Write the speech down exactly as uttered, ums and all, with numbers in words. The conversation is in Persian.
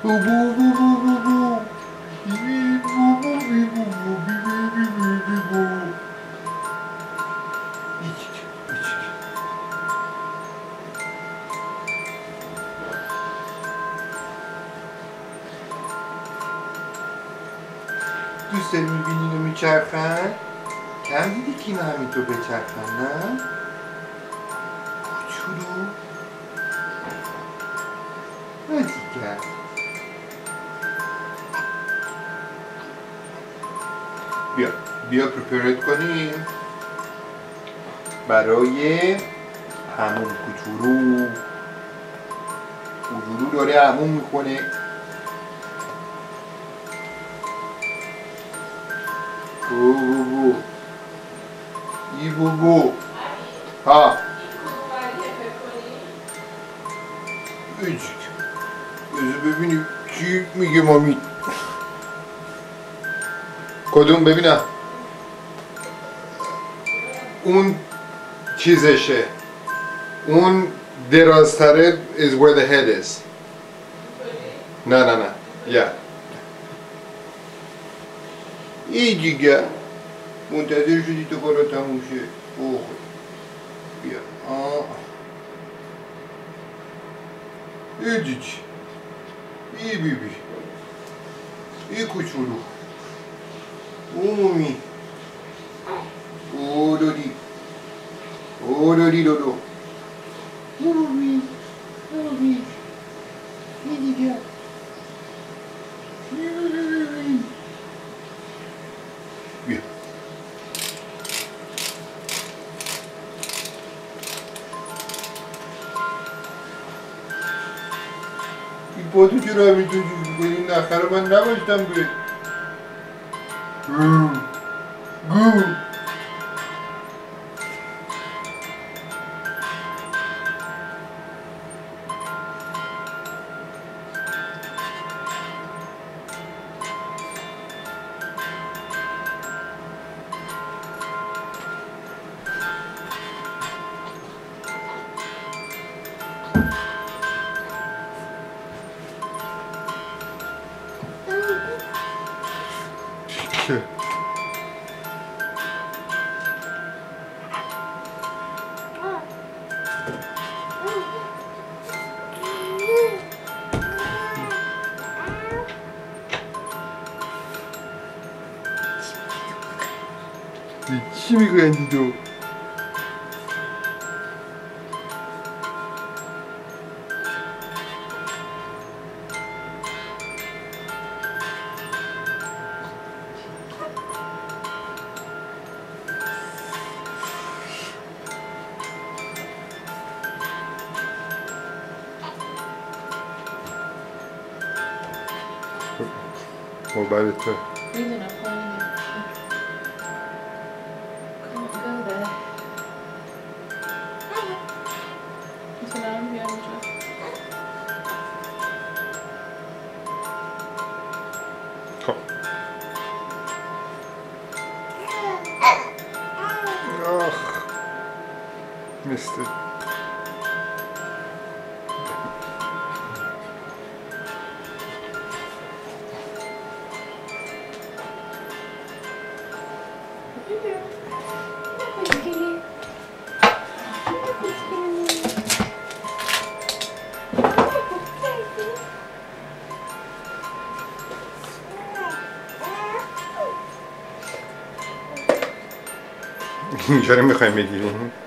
بو بو بو بو بو بو. بی بو بو بی بو بو بی بی بی بی بی بو. ایچ ایچ. دوست داری میبینی اینو میچرخن؟ کم دیدی که اینو همینطور بچرخن نه؟ کوچولو نه دیگر. بیا بیا پرپرت کنیم برای همون کوچولو. کوچولو داره همون میکنه. بو بو بو ای بو بو ها ایچ. بذار ببینیم چی میگه مامی. کدوم ببینم؟ اون چیزشه، اون درازتره is where the head is. نه نه نه یا ای دیگه منتظر شدی تو کارا تموم شه. اوه بیا آه ای دیگه ای بی بی ای کوچولو او مومی او دودی او دودی دودو او مومی او مومی ای دیگه بیا این پاتو چرا همینطور جوری کنی؟ این نخه رو من نباشتم به گو گو که چی میگویندی تو؟ موبایل تو میدونم پایینه. گوده میتونم بیام اینجا. خب آخ میسته اینجا رو میخوایم بگیریم.